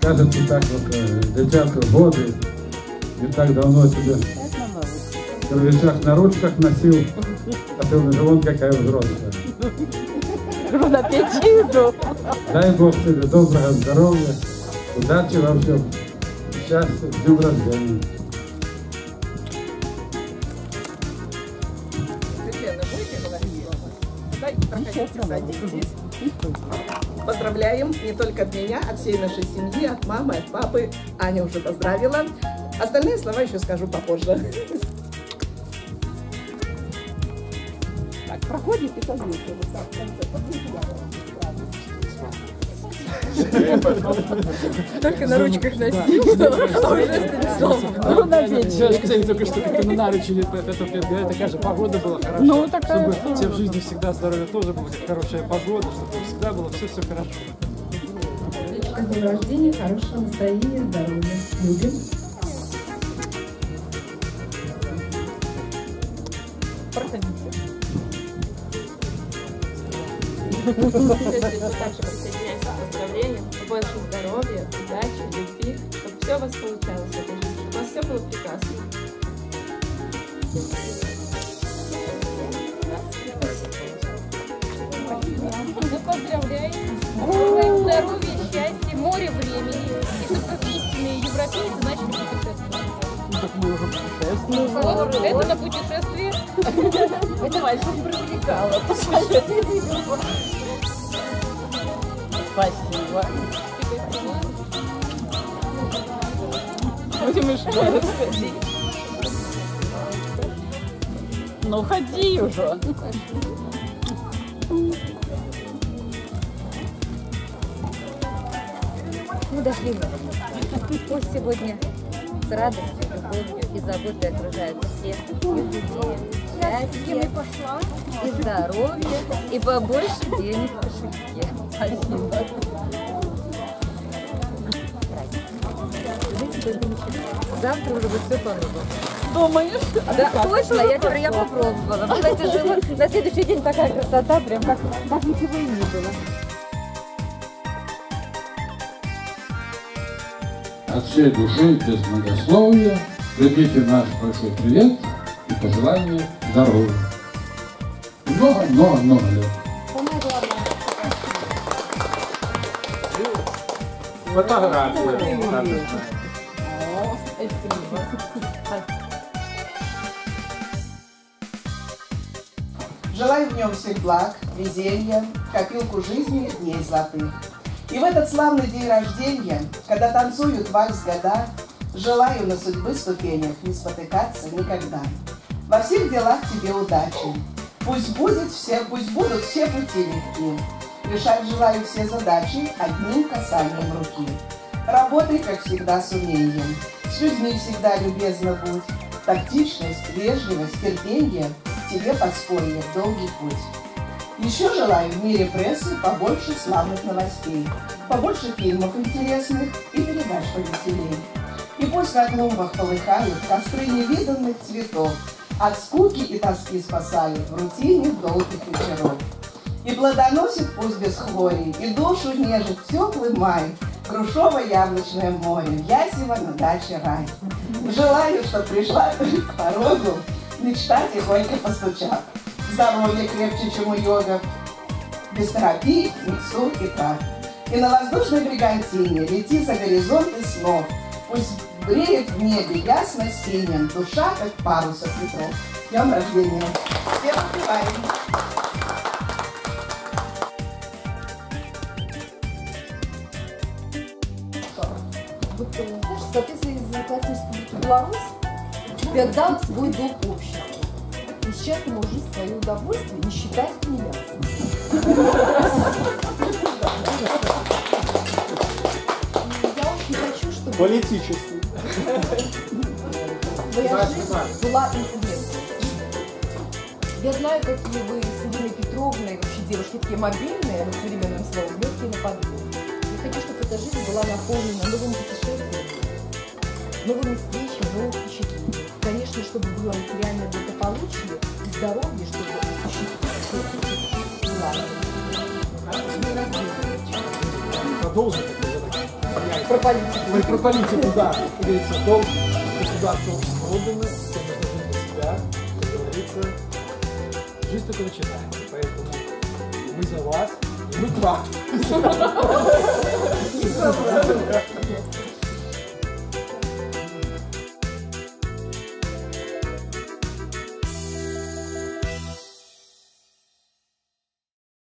кажется, так вот, девчатка в годы, не так давно тебе кровячок на ручках носил, а ты уже вон какая взрослая. Bon appétit! Дай Бог тебе доброго здоровья, удачи во всем, счастья, с днем рождения. Поздравляем не только от меня, от всей нашей семьи, от мамы, от папы. Аня уже поздравила. Остальные слова еще скажу попозже. Так, проходит и садится. Только на ручках носил, а уже Станислав. Ну, на вечер. Сейчас сказали только что, как-то на наручи, такая же погода была хорошая. Ну, такая. Чтобы тебе в жизни всегда здоровье тоже было, как хорошая погода, чтобы всегда было все хорошо. С днем рождения, хорошего настроения, здоровья. Любим. Также присоединяюсь к поздравлениям, побольше здоровья, удачи, любви, чтобы все у вас получалось в этой жизни, чтобы у вас все было прекрасно. Поздравляю! Желаем здоровья, счастья, море времени. И чтобы как истинные европейцы начали путешествовать. Так мы уже путешествуем. Вот, это на путешествие. Это мальчик привлекала. Спасибо. Будем что рассказать. Ну, ходи уже. Мы дошли. Пусть сегодня с радостью, любовью и заботой окружают всех юбилеев. Счастья, и здоровья, и побольше денег в кошельке. Спасибо. Завтра уже будет все по-новому. Думаешь? Да, точно, я попробовала. Кстати, жила на следующий день такая красота, прям как ничего и не было. От всей души, без многословия, примите наш большой привет и пожелание здоровья. Много лет. Самое главное. Фотография. Желаю в нем всех благ, везения, копилку жизни, дней золотых. И в этот славный день рождения, когда танцуют вальс года, желаю на судьбы ступенях не спотыкаться никогда. Во всех делах тебе удачи. Пусть будут все пути легки. Решать желаю все задачи одним касанием руки. Работай, как всегда, с умением. С людьми всегда любезно будь. Тактичность, вежливость, терпение тебе подспорье в долгий путь. Еще желаю в мире прессы побольше славных новостей, побольше фильмов интересных и передач повеселей. И пусть на клумбах полыхают костры невиданных цветов, от скуки и тоски спасают в рутине долгих вечеров. И плодоносит пусть без хворей, и душу нежит теплый май, грушово-яблочное море, ясево на даче рай. Желаю, чтоб пришла к порогу мечта, тихонько постучав. Здоровье крепче, чем у йогов, без терапии, микстур и трав. И на воздушной бригантине лети за горизонты снов. Пусть бреет в небе ясно-синим душа, как парус от ветров. С днем рождения! Всем успеваем! Вот, знаешь, в соответствии с законодательством Республики Беларусь, ты отдал свой долг обществу. И сейчас ты можешь жить в свое удовольствие, не считая стимуляции. Я очень хочу, чтобы Политический. твоя жизнь была интересной. Я знаю, какие вы с Ириной Петровной, вообще девушки такие мобильные, на современном слове, легкие на подъем. Я хочу, чтобы эта жизнь была наполнена новыми путешествиями, новыми встречами, новыми впечатлениями. Конечно, чтобы было материальное благополучие и здоровье, чтобы осуществить все желания. Продолжим. Про политику. Ой, про политику, да. Как говорится, долг государства общества отдано, все нужно жить для себя. Как говорится, жизнь только начинается. Поэтому мы за вас, и мы к вам.